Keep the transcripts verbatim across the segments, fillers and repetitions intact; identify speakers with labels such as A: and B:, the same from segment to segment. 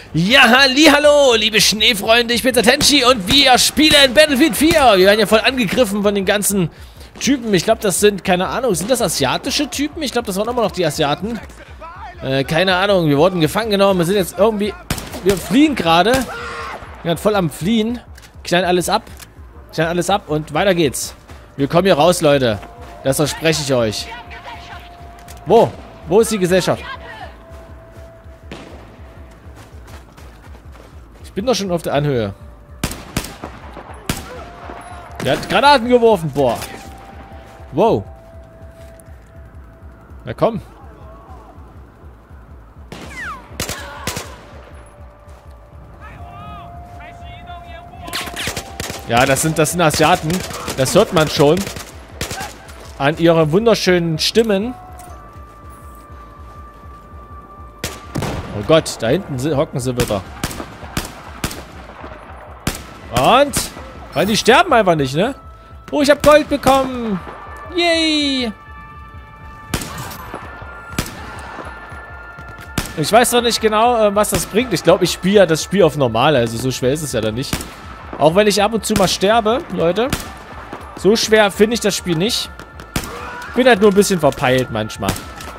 A: Ja, hallihallo, liebe Schneefreunde, ich bin der Tenchi und wir spielen Battlefield vier. Wir werden ja voll angegriffen von den ganzen Typen. Ich glaube, das sind, keine Ahnung, sind das asiatische Typen? Ich glaube, das waren immer noch die Asiaten. Äh, keine Ahnung, wir wurden gefangen genommen. Wir sind jetzt irgendwie, wir fliehen gerade. Wir sind voll am Fliehen. Knallen alles ab. Knallen alles ab und weiter geht's. Wir kommen hier raus, Leute. Das verspreche ich euch. Wo? Wo ist die Gesellschaft? Ich bin doch schon auf der Anhöhe. Der hat Granaten geworfen. Boah. Wow. Na komm. Ja, das sind, das sind Asiaten. Das hört man schon. An ihren wunderschönen Stimmen. Oh Gott, da hinten hocken sie wieder. Und? Weil die sterben einfach nicht, ne? Oh, ich habe Gold bekommen. Yay. Ich weiß noch nicht genau, was das bringt. Ich glaube, ich spiele ja das Spiel auf normal. Also so schwer ist es ja dann nicht. Auch wenn ich ab und zu mal sterbe, Leute. So schwer finde ich das Spiel nicht. Bin halt nur ein bisschen verpeilt manchmal.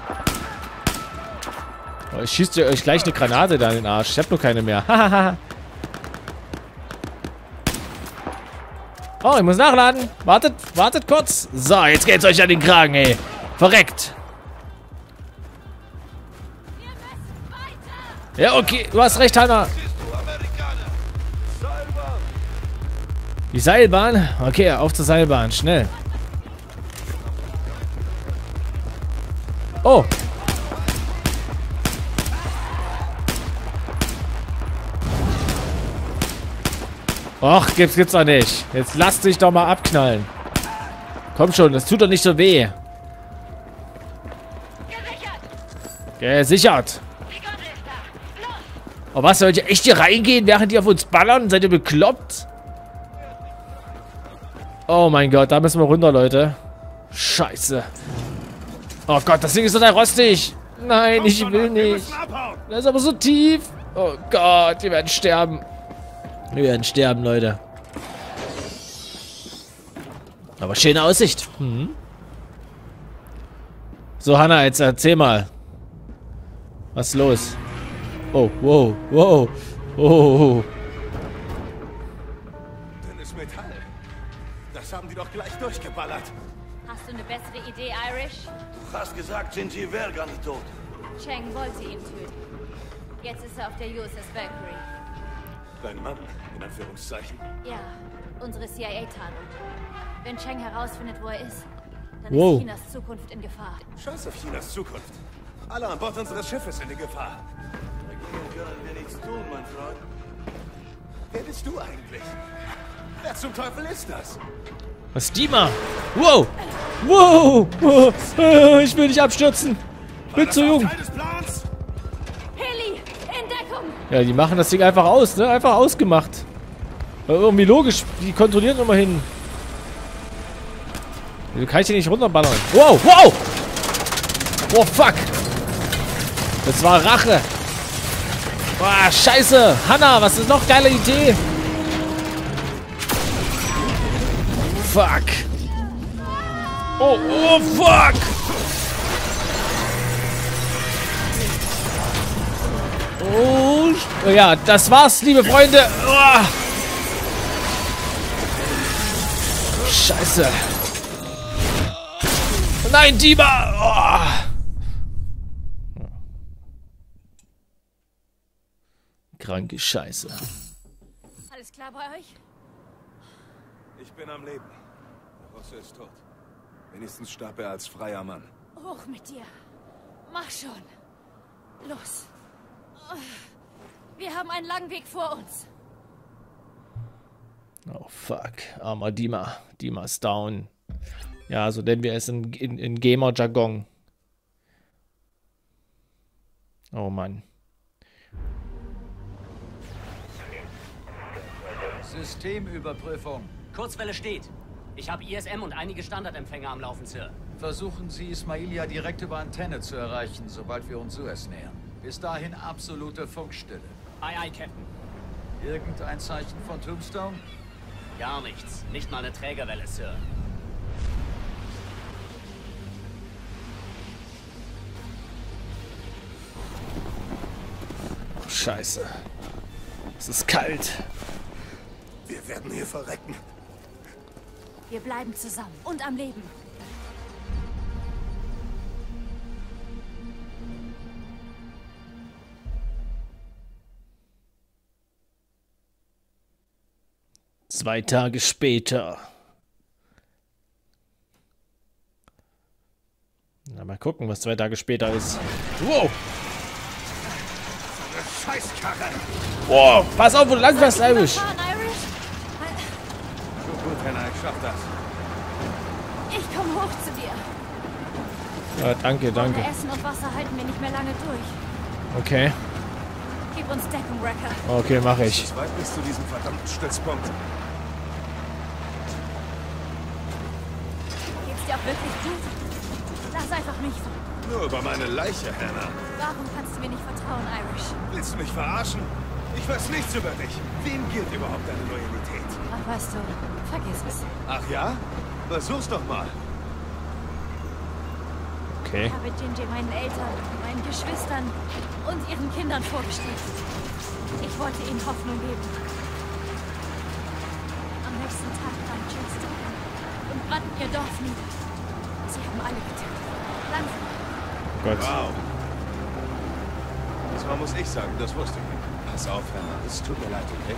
A: Oh, ich schieße euch gleich eine Granate da in den Arsch. Ich habe nur keine mehr. Hahaha. Oh, ich muss nachladen. Wartet, wartet kurz. So, jetzt geht's euch an den Kragen, ey. Verreckt. Ja, okay. Du hast recht, Hanna. Die Seilbahn? Okay, auf zur Seilbahn. Schnell. Oh. Och, gibt's, gibt's doch nicht. Jetzt lass dich doch mal abknallen. Komm schon, das tut doch nicht so weh. Gesichert. Oh, was, sollt ihr echt hier reingehen, während die auf uns ballern? Seid ihr bekloppt? Oh mein Gott, da müssen wir runter, Leute. Scheiße. Oh Gott, das Ding ist total rostig. Nein, ich will nicht. Das ist aber so tief. Oh Gott, wir werden sterben. Wir werden sterben, Leute. Aber schöne Aussicht. Mhm. So, Hanna, jetzt erzähl mal. Was ist los? Oh, wow, wow. Oh.
B: Dünnes Metall. Das haben die doch gleich durchgeballert.
C: Hast du eine bessere Idee, Irish?
B: Du hast gesagt, Shinji wäre gar nicht tot.
C: Cheng wollte ihn töten. Jetzt ist er auf der U S S Valkyrie.
B: Dein Mann, in Anführungszeichen.
C: Ja, unsere C I A-Tarnung. Wenn Cheng herausfindet, wo er ist, dann
A: wow.
C: ist Chinas Zukunft in Gefahr.
B: Scheiß auf Chinas Zukunft. Alle an Bord unseres Schiffes sind in Gefahr. Dagegen können wir nichts tun, mein Freund. Wer bist du eigentlich? Wer zum Teufel ist das?
A: Was ist die mal? Wow! Wow! Oh, ich will nicht abstürzen. Bin zu jung.
C: Heli, in Deckung!
A: Ja, die machen das Ding einfach aus, ne? Einfach ausgemacht. Irgendwie logisch. Die kontrollieren immer hin. Du kannst hier nicht runterballern. Wow! Wow! Oh, fuck! Das war Rache. Boah, scheiße! Hanna, was ist noch geile Idee? Fuck! Oh, oh, fuck! Oh, ja, das war's, liebe Freunde. Oh. Scheiße. Nein, Dima! Oh. Kranke Scheiße.
C: Alles klar bei euch?
B: Ich bin am Leben. Der Russe ist tot. Wenigstens starb er als freier Mann.
C: Hoch mit dir. Mach schon. Los. Wir haben einen langen Weg vor uns.
A: Oh, fuck. Armer Dima. Dima ist down. Ja, so nennen wir es in, in, in Gamer-Jargon. Oh, Mann.
D: Systemüberprüfung.
E: Kurzwelle steht. Ich habe I S M und einige Standardempfänger am Laufen, Sir.
D: Versuchen Sie, Ismailia direkt über Antenne zu erreichen, sobald wir uns U S nähern. Bis dahin absolute Funkstille.
E: Aye, aye, Captain.
D: Irgendein Zeichen von Tombstone?
E: Gar nichts. Nicht mal eine Trägerwelle, Sir.
A: Oh, Scheiße. Es ist kalt.
B: Wir werden hier verrecken.
C: Wir bleiben zusammen und am Leben.
A: Zwei Tage später. Na, mal gucken, was zwei Tage später ist. Wow!
B: So eine Scheißkarre.
A: Wow! Pass auf, wo du lang fährst, Irish!
C: Fahren, Irish?
B: Gut, gut, Hannah, ich schaff das.
C: Ich komme hoch zu dir.
A: Ja, danke, danke.
C: Ohne Essen und Wasser halten wir nicht mehr lange durch.
A: Okay.
C: Gib uns Deckung, Wrecker.
A: Okay, mache ich.
B: Es ist weit bis zu diesem verdammten Stützpunkt.
C: Geht's dir auch wirklich gut? Lass einfach mich fahren.
B: Nur über meine Leiche, Hannah.
C: Warum kannst du mir nicht vertrauen, Irish?
B: Willst du mich verarschen? Ich weiß nichts über dich. Wem gilt überhaupt deine Loyalität?
C: Ach, weißt du, vergiss es.
B: Ach ja? Versuch's doch mal.
A: Okay.
C: Ich habe Ginger meinen Eltern, meinen Geschwistern und ihren Kindern vorgestellt. Ich wollte ihnen Hoffnung geben. Am nächsten Tag kam Chester und brannten ihr Dorf nieder. Sie haben alle getötet. Langsam.
A: Gott.
B: Wow. Diesmal muss ich sagen, das wusste ich nicht. Pass auf, Hannah. Es tut mir leid, okay?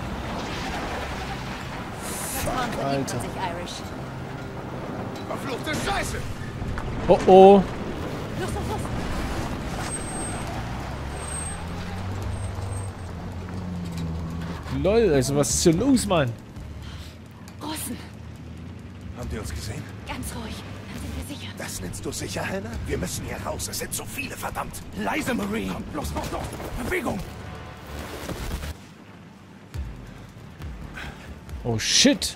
C: Vertrauen verdient
A: Alter.
C: man sich, Irish.
B: Verfluchte Scheiße!
A: Oh oh.
C: Los, los, los.
A: Lol, also was ist hier los, Mann?
C: Russen,
B: Haben die uns gesehen?
C: ganz ruhig. Dann sind wir sicher.
B: Das nennst du sicher, Hannah? Wir müssen hier raus. Es sind so viele, verdammt. Leise, Marie. Komm, los, los, los. Bewegung.
A: Oh shit.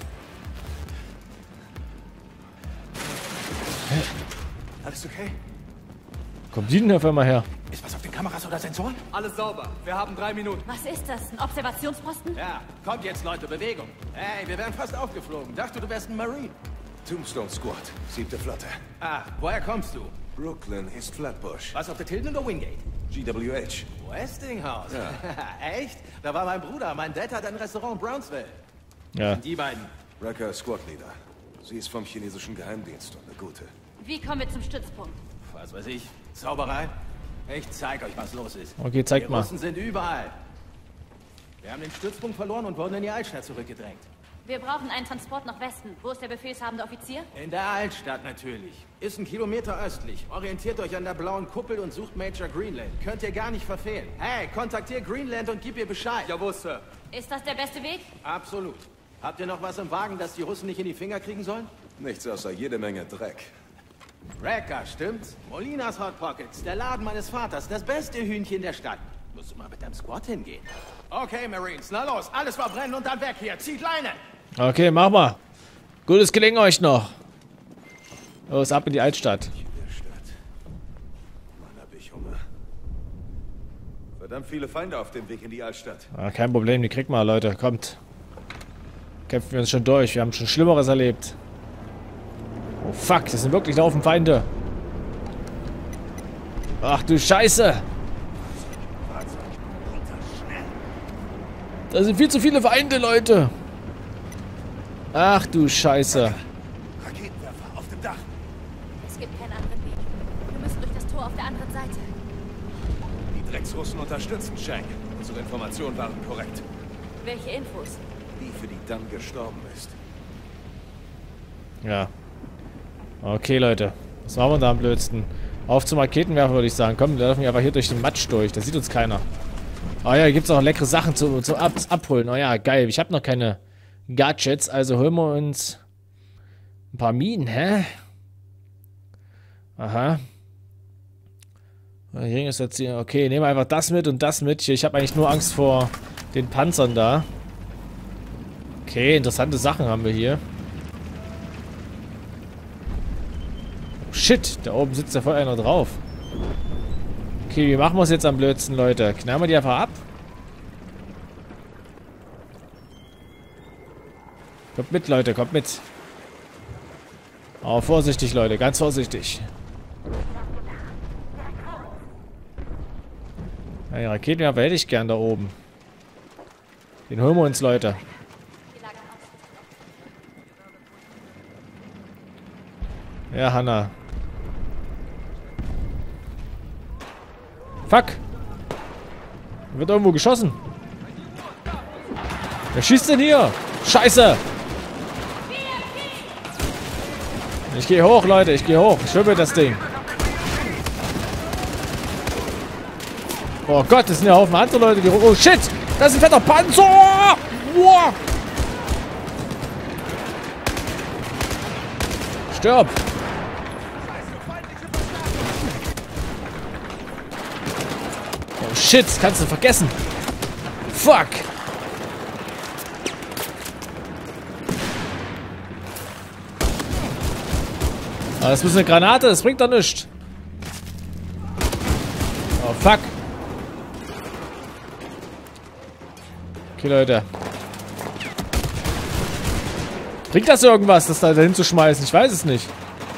B: Alles okay?
A: Kommt die denn auf einmal her?
B: Ist was auf den Kameras oder Sensoren?
D: Alles sauber. Wir haben drei Minuten.
C: Was ist das? Ein Observationsposten?
D: Ja, kommt jetzt, Leute, Bewegung. Hey, wir wären fast aufgeflogen. Dachte, du wärst ein Marine.
B: Tombstone Squad, siebte Flotte.
D: Ah, woher kommst du?
B: Brooklyn, East Flatbush.
D: Was auf der Tilden oder Wingate?
B: G W H.
D: Westinghouse.
B: Ja.
D: Echt? Da war mein Bruder. Mein Dad hat ein Restaurant in Brownsville.
A: Ja.
D: Die beiden.
B: Wrecker Squad Leader. Sie ist vom chinesischen Geheimdienst und eine gute.
C: Wie kommen wir zum Stützpunkt?
D: Was weiß ich. Zauberei. Ich zeig euch, was los ist.
A: Okay, zeig
D: die
A: mal.
D: Russen sind überall. Wir haben den Stützpunkt verloren und wurden in die Altstadt zurückgedrängt.
C: Wir brauchen einen Transport nach Westen. Wo ist der befehlshabende Offizier?
D: In der Altstadt natürlich. Ist ein Kilometer östlich. Orientiert euch an der blauen Kuppel und sucht Major Greenland. Könnt ihr gar nicht verfehlen. Hey, kontaktier Greenland und gib ihr Bescheid. Jawohl, Sir.
C: Ist das der beste Weg?
D: Absolut. Habt ihr noch was im Wagen, das die Russen nicht in die Finger kriegen sollen?
B: Nichts außer jede Menge Dreck.
D: Wrecker, stimmt's? Molinas Hot Pockets, der Laden meines Vaters, das beste Hühnchen der Stadt. Musst du mal mit deinem Squad hingehen. Okay, Marines, na los, alles verbrennen und dann weg hier. Zieht Leine!
A: Okay, mach mal. Gutes Gelingen euch noch. Los, ab in die Altstadt.
B: In der Stadt. Mann, hab ich Hunger. Verdammt viele Feinde auf dem Weg in die Altstadt.
A: Ah, kein Problem, die kriegt mal, Leute. Kommt. Kämpfen wir uns schon durch. Wir haben schon Schlimmeres erlebt. Oh fuck, das sind wirklich Haufen Feinde. Ach du Scheiße. Da sind viel zu viele Feinde, Leute. Ach du Scheiße.
B: Raketenwerfer auf dem Dach.
C: Es gibt keinen anderen Weg. Wir müssen durch das Tor auf der anderen Seite.
B: Die Drecksrussen unterstützen Shank. Unsere Informationen waren korrekt.
C: Welche Infos?
B: Die, für die dann gestorben ist.
A: Ja. Okay, Leute. Was machen wir da am blödsten? Auf zum Raketenwerfer, würde ich sagen. Komm, wir laufen einfach hier durch den Matsch durch. Da sieht uns keiner. Oh ja, hier gibt es auch leckere Sachen zum, zum Ab Abholen. Oh ja, geil. Ich habe noch keine Gadgets, also holen wir uns ein paar Minen, hä? Aha. Hier ist jetzt hier. Okay, nehmen wir einfach das mit und das mit. Ich habe eigentlich nur Angst vor den Panzern da. Okay, interessante Sachen haben wir hier. Oh, shit, da oben sitzt ja voll einer drauf. Okay, wie machen wir es jetzt am blödsten, Leute? Knallen wir die einfach ab? Kommt mit, Leute, kommt mit. Oh, vorsichtig, Leute, ganz vorsichtig. Ja, die Raketenwerfer hätte ich gern da oben. Den holen wir uns, Leute. Ja, Hanna. Fuck. Da wird irgendwo geschossen. Wer schießt denn hier? Scheiße. Ich gehe hoch, Leute. Ich gehe hoch. Ich schwimme das Ding. Oh Gott, das sind ja Haufen andere Leute, die... Oh shit! Das ist ein fetter Panzer! Wow. Stirb! Oh shit, das kannst du vergessen. Fuck! Aber das ist eine Granate, das bringt doch nichts. Oh fuck. Okay, Leute. Bringt das irgendwas, das da dahin zu schmeißen? Ich weiß es nicht.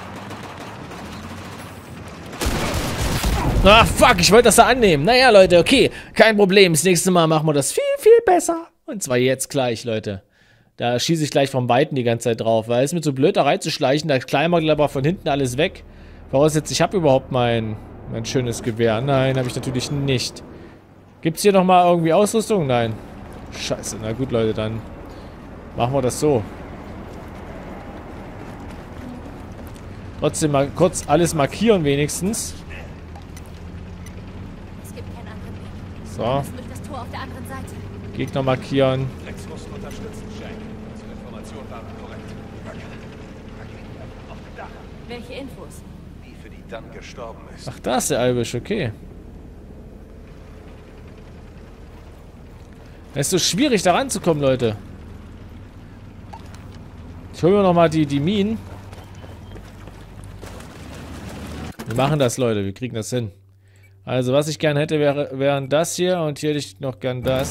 A: Ah, fuck, ich wollte das da annehmen. Naja, Leute, okay. Kein Problem. Das nächste Mal machen wir das viel, viel besser. Und zwar jetzt gleich, Leute. Da schieße ich gleich vom Weiten die ganze Zeit drauf. Weil es mir so blöd da reinzuschleichen. Da kleimert aber von hinten alles weg. Voraussetzt, ich habe überhaupt mein, mein schönes Gewehr. Nein, habe ich natürlich nicht. Gibt es hier nochmal irgendwie Ausrüstung? Nein. Scheiße, na gut, Leute, dann machen wir das so. Trotzdem mal kurz alles markieren wenigstens.
C: Es gibt keinen anderen Weg.
A: So.
C: Wir müssen durch das Tor auf der anderen Seite.
A: Gegner markieren.
B: Rex Russen unterstützen, Shane. Unsere Informationen waren korrekt. Auf dem Dach.
C: Welche Infos?
B: Die, für die dann gestorben ist.
A: Ach, da ist der Albisch, okay. Es ist so schwierig, da ranzukommen, Leute. Ich hole mir nochmal die, die Minen. Wir machen das, Leute. Wir kriegen das hin. Also, was ich gern hätte, wäre, wären das hier. Und hier hätte ich noch gern das.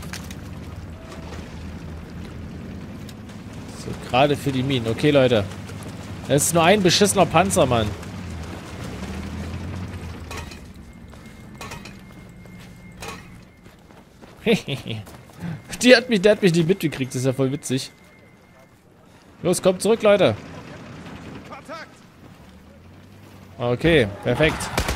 A: So, gerade für die Minen. Okay, Leute. Es ist nur ein beschissener Panzer, Mann. Die hat mich, der hat mich nicht mitgekriegt. Das ist ja voll witzig. Los, kommt zurück, Leute. Okay, perfekt.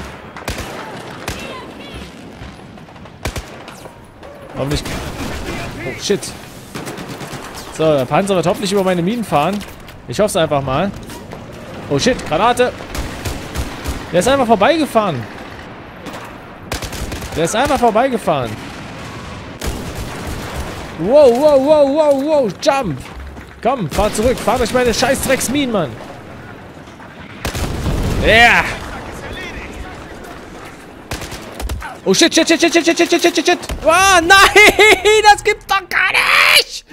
A: Hoffentlich... Oh, shit. So, der Panzer wird hoffentlich über meine Minen fahren. Ich hoffe es einfach mal. Oh, shit, Granate. Der ist einfach vorbeigefahren. Der ist einfach vorbeigefahren. Wow, wow, wow, wow, wow, jump. Komm, fahr zurück. Fahr durch meine scheiß Drecksminen, Mann. Ja. Yeah. Oh shit, shit, shit, shit, shit, shit, shit, shit, shit, shit. Oh nein, das gibt's doch gar nicht.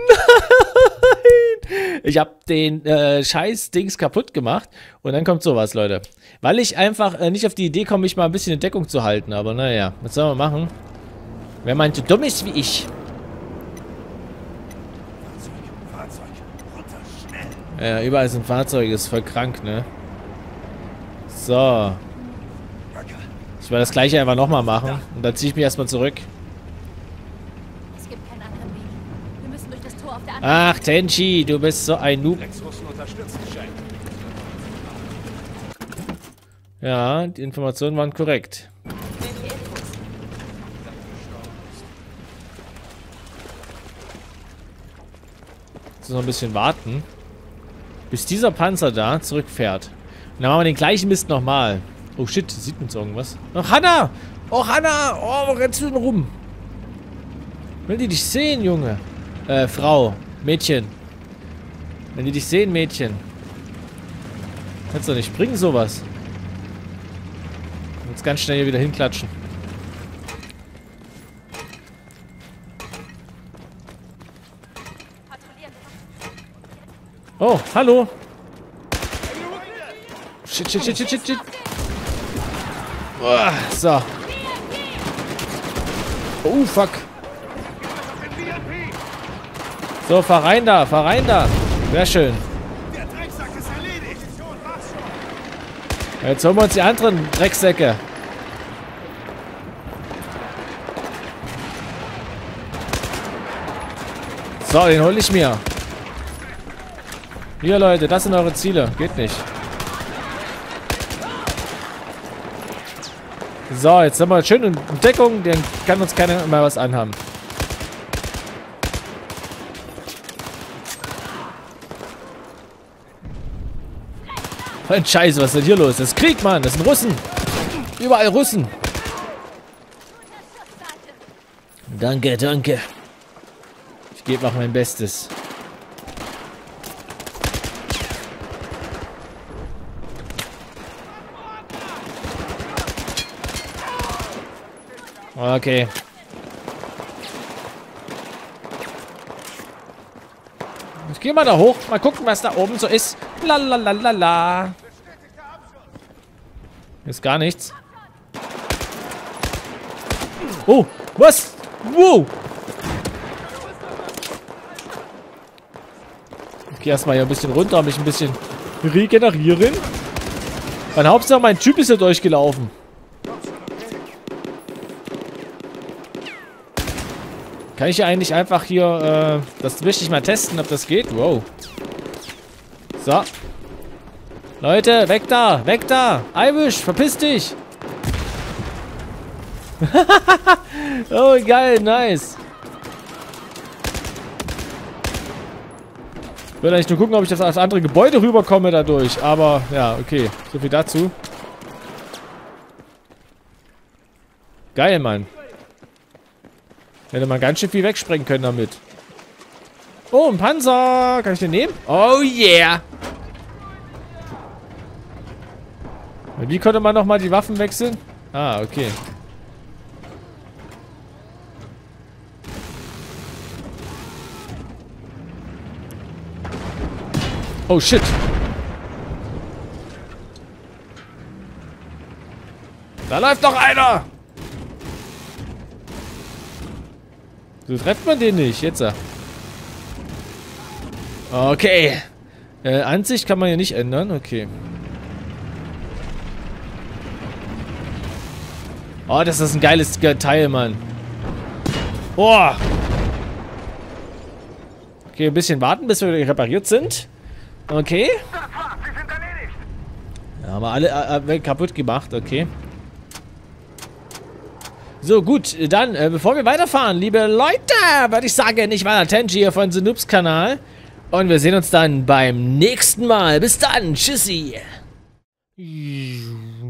A: Nein. Ich hab den äh, scheiß Dings kaputt gemacht. Und dann kommt sowas, Leute. Weil ich einfach äh, nicht auf die Idee komme, mich mal ein bisschen in Deckung zu halten. Aber naja, was soll man machen? Wer meint, so dumm ist wie ich. Ja, überall sind Fahrzeuge, ist voll krank, ne? So. Ich werde das gleiche einfach nochmal machen. Und dann ziehe ich mich erstmal zurück.
C: Es gibt keinen anderen Weg. Wir müssen durch das Tor auf der anderen
A: Ach, Tenchi, du bist so ein Noob.
B: Rex Russen unterstützen, Shane.
A: Ja, die Informationen waren korrekt.
C: Welche Infos?
A: Jetzt noch ein bisschen warten. Bis dieser Panzer da zurückfährt. Und dann machen wir den gleichen Mist nochmal. Oh shit, sieht uns irgendwas. Oh, Hanna! Oh, Hanna! Oh, wo rennst du denn rum? Will die dich sehen, Junge? Äh, Frau. Mädchen. Wenn die dich sehen, Mädchen. Kannst du nicht bringen, sowas. Jetzt ganz schnell hier wieder hinklatschen. Oh, hallo. Shit, shit, shit, shit, shit, shit. Oh, so. Oh, fuck. So, fahr rein da, fahr rein da. Sehr schön.
B: Der Drecksack ist erledigt.
A: Jetzt holen wir uns die anderen Drecksäcke. So, den hole ich mir. Hier, Leute, das sind eure Ziele. Geht nicht. So, jetzt sind wir schön in Deckung. Dann kann uns keiner mehr was anhaben. Scheiße, was ist denn hier los? Das ist Krieg, Mann. Das sind Russen. Überall Russen. Danke, danke. Ich gebe auch mein Bestes. Okay. Ich gehe mal da hoch. Mal gucken, was da oben so ist. Lalalala. Ist gar nichts. Oh, was? Wow. Okay, erstmal hier ein bisschen runter, mich ein bisschen regenerieren. Mein Hauptsache, mein Typ ist ja durchgelaufen. Kann ich ja eigentlich einfach hier, äh, das möchte ich mal testen, ob das geht. Wow. So. Leute, weg da, weg da. Irish, verpiss dich. Oh, geil, nice. Ich will eigentlich nur gucken, ob ich auf das andere Gebäude rüberkomme dadurch. Aber, ja, okay. So viel dazu. Geil, Mann. Hätte man ganz schön viel wegsprengen können damit. Oh, ein Panzer. Kann ich den nehmen? Oh, yeah. Wie konnte man nochmal die Waffen wechseln? Ah, okay. Oh, shit. Da läuft noch einer. So trifft man den nicht. Jetzt. Okay. Äh, Ansicht kann man ja nicht ändern. Okay. Oh, das ist ein geiles Teil, Mann. Oh. Okay, ein bisschen warten, bis wir repariert sind. Okay. Ja, haben wir alle äh, kaputt gemacht. Okay. So, gut, dann, äh, bevor wir weiterfahren, liebe Leute, würde ich sagen, ich war der Tenchi hier von The Noobs Kanal. Und wir sehen uns dann beim nächsten Mal. Bis dann, tschüssi.